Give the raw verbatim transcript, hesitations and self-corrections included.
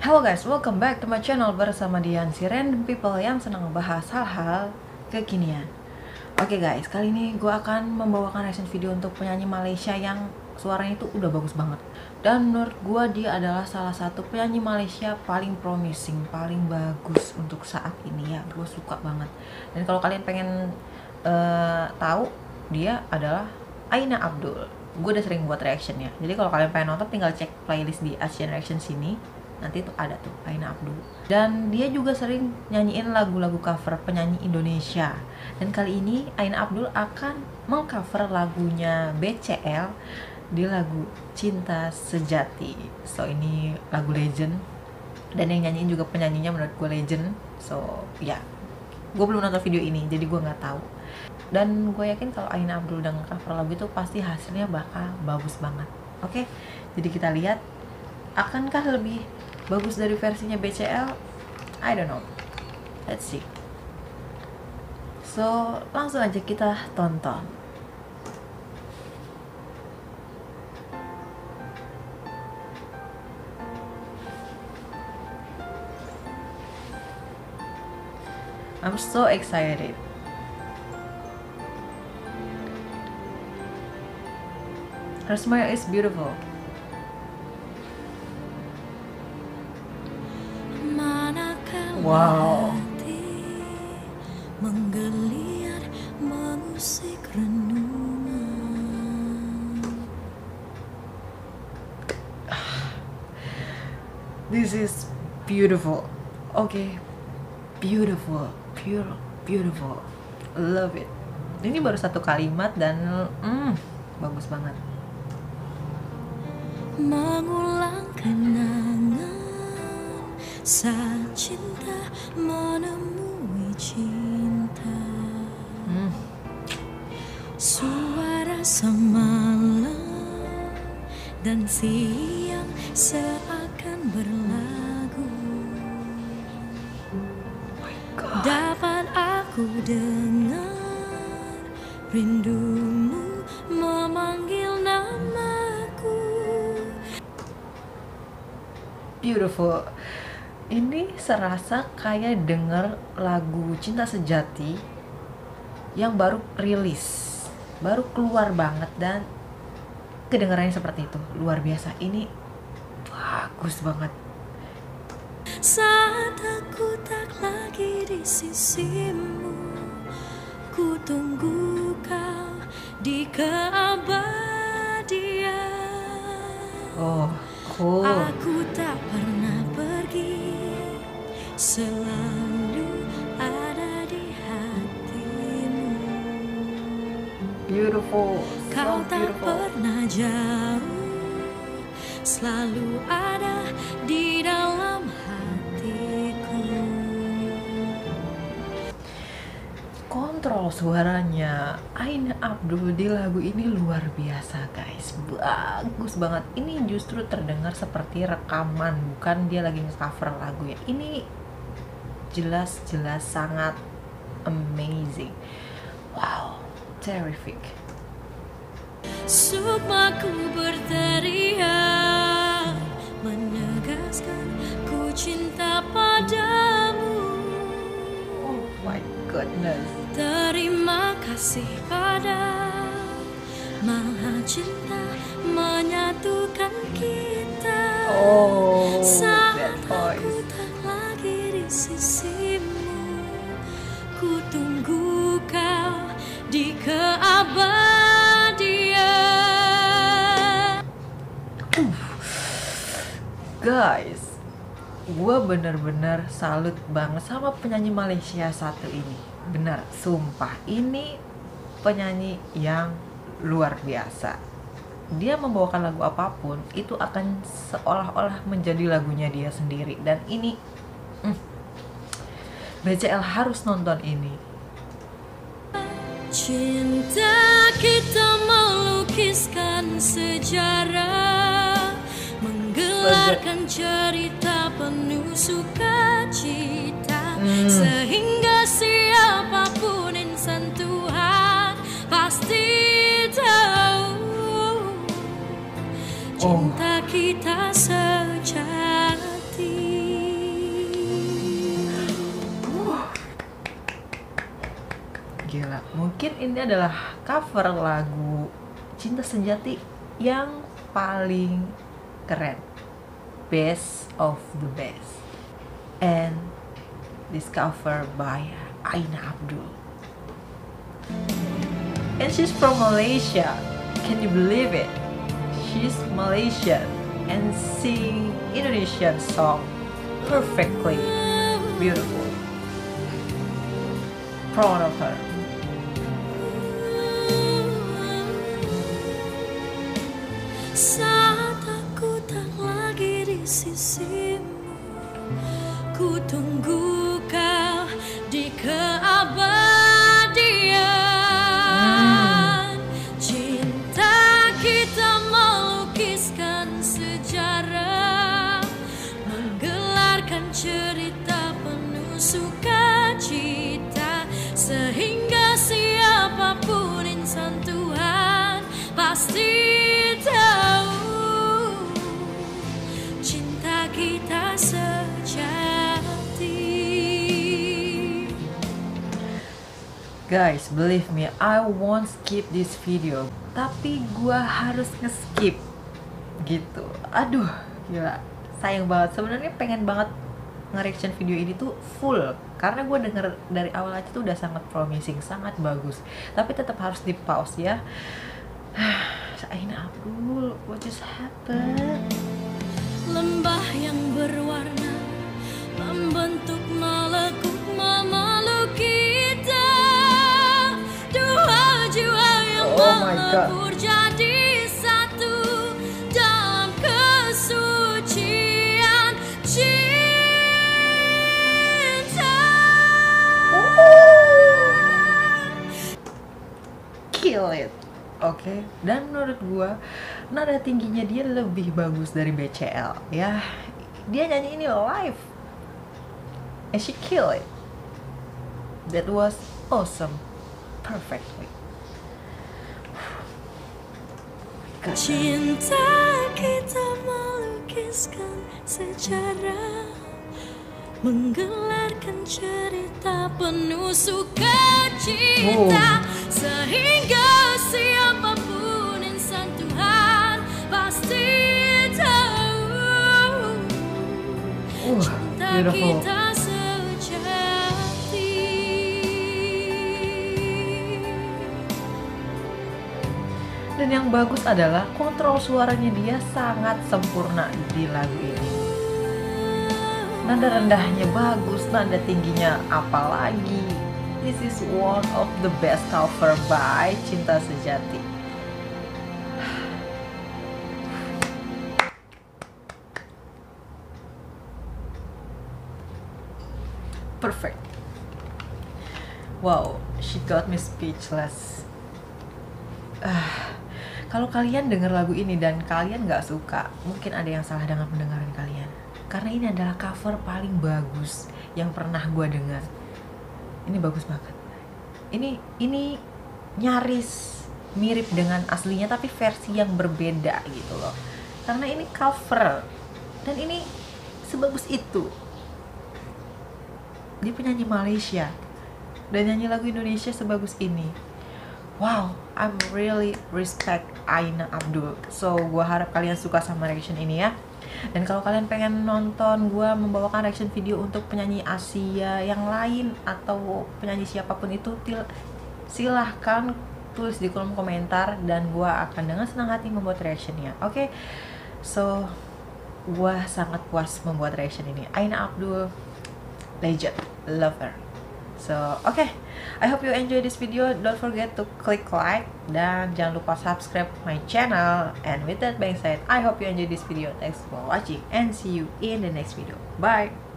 Hello guys, welcome back to my channel bersama Dian, si random people yang senang membahas hal-hal kekinian. Oke guys, kali ini gue akan membawakan reaction video untuk penyanyi Malaysia yang suaranya itu udah bagus banget. Dan menurut gue dia adalah salah satu penyanyi Malaysia paling promising, paling bagus untuk saat ini ya. Gue suka banget. Dan kalau kalian pengen uh, tahu, dia adalah Aina Abdul. Gue udah sering buat reaction ya. Jadi kalau kalian pengen nonton tinggal cek playlist di Asian Reaction sini. Nanti tuh ada tuh Aina Abdul. Dan dia juga sering nyanyiin lagu-lagu cover penyanyi Indonesia. Dan kali ini Aina Abdul akan mengcover lagunya B C L di lagu Cinta Sejati. So ini lagu legend. Dan yang nyanyiin juga penyanyinya menurut gue legend. So ya, yeah. Gue belum nonton video ini jadi gue nggak tahu. Dan gue yakin kalau Aina Abdul udah nge-cover lagu itu pasti hasilnya bakal bagus banget. Oke, jadi kita lihat akankah lebih bagus dari versinya B C L? I don't know. Let's see. So, langsung aja kita tonton. I'm so excited. Her smile is beautiful. Wow. Menggeliat mengusik renungan. This is beautiful. Okay, beautiful, pure, beautiful. Love it. Ini baru satu kalimat dan mm, bagus banget. Mengulang kenangan saat cinta menemui cinta. hmm. Suara semalam dan siang seakan berlagu. Oh my God. Dapat aku dengar rindumu memanggil namaku. Beautiful. Ini serasa kayak denger lagu Cinta Sejati yang baru rilis, baru keluar banget dan kedengarannya seperti itu. Luar biasa. Ini bagus banget. Saat aku tak lagi di sisimu, ku tunggu kau di keabadian. Oh, cool. Aku tak pernah pergi, selalu ada di hatimu. Beautiful. Kau So tak beautiful. pernah jauh, selalu ada di dalam hatiku. Kontrol suaranya Aina Abdul di lagu ini luar biasa guys. Bagus banget. Ini justru terdengar seperti rekaman, bukan dia lagi nge-cover lagu ya. Ini jelas-jelas sangat amazing. Wow, terrific. Sukmaku berteriak, menegaskan ku cinta padamu. Oh my goodness. Terima kasih pada Maha Cinta menyatukan kita. Oh, saat that aku voice. tak lagi di sisimu, ku tunggu kau di keabadian. Guys, gue bener-bener salut banget sama penyanyi Malaysia satu ini. Bener, sumpah, ini penyanyi yang luar biasa. Dia membawakan lagu apapun itu akan seolah-olah menjadi lagunya dia sendiri. Dan ini mm, B C L harus nonton ini. Cinta kita melukiskan sejarah, menggelarkan cerita penuh sukacita, Hmm. sehingga siapapun insan Tuhan pasti tahu cinta kita sejati. Gila, mungkin ini adalah cover lagu Cinta Sejati yang paling keren, best of the best, and this cover by Aina Abdul, and she's from Malaysia. Can you believe it? She's Malaysian and sing Indonesian song perfectly beautiful. Proud of her. Saat aku tak lagi di sisimu, ku tunggu kau di keabadian. Cinta kita melukiskan sejarah, menggelarkan cerita penuh sukacita, sehingga siapapun insan Tuhan pasti tahu cinta kita sejati. Guys, believe me, I won't skip this video, tapi gua harus nge-skip gitu. Aduh, gila, sayang banget. Sebenarnya pengen banget nge-reaction video ini tuh full, karena gue denger dari awal aja tuh udah sangat promising, sangat bagus. Tapi tetap harus di pause ya. Aina Abdul, what just happened? Lembah yang berwarna membentuk melekuk memeluk kita, dua jiwa yang Oh my God. melebur jadi satu dalam kesucian cinta. Kill it. Oke, okay. Dan menurut gua nada tingginya dia lebih bagus dari B C L ya. Dia nyanyi ini live and she kill it. That was awesome, perfectly. Cinta kita melukiskan sejarah, menggelarkan cerita penuh sukacita, sehingga siapapun insan Tuhan pasti tahu Uh, cinta beautiful. kita sejati. Dan yang bagus adalah kontrol suaranya dia sangat sempurna di lagu ini. Nada rendahnya bagus, nada tingginya apalagi. This is one of the best cover by Cinta Sejati. Perfect. Wow, she got me speechless. Ah, kalau kalian dengar lagu ini dan kalian nggak suka, mungkin ada yang salah dengan pendengaran kalian. Karena ini adalah cover paling bagus yang pernah gue dengar. Ini bagus banget. Ini ini nyaris mirip dengan aslinya tapi versi yang berbeda gitu loh. Karena ini cover dan ini sebagus itu. Dia penyanyi Malaysia dan nyanyi lagu Indonesia sebagus ini. Wow, I'm really respect Aina Abdul. So, gue harap kalian suka sama reaction ini ya. Dan kalau kalian pengen nonton gue membawakan reaction video untuk penyanyi Asia yang lain atau penyanyi siapapun itu, silahkan tulis di kolom komentar dan gue akan dengan senang hati membuat reactionnya. Oke, okay? So gue sangat puas membuat reaction ini. Aina Abdul, legend, love her. So, oke, okay. I hope you enjoy this video. Don't forget to click like dan jangan lupa subscribe my channel. And with that being said, I hope you enjoy this video. Thanks for watching and see you in the next video. Bye.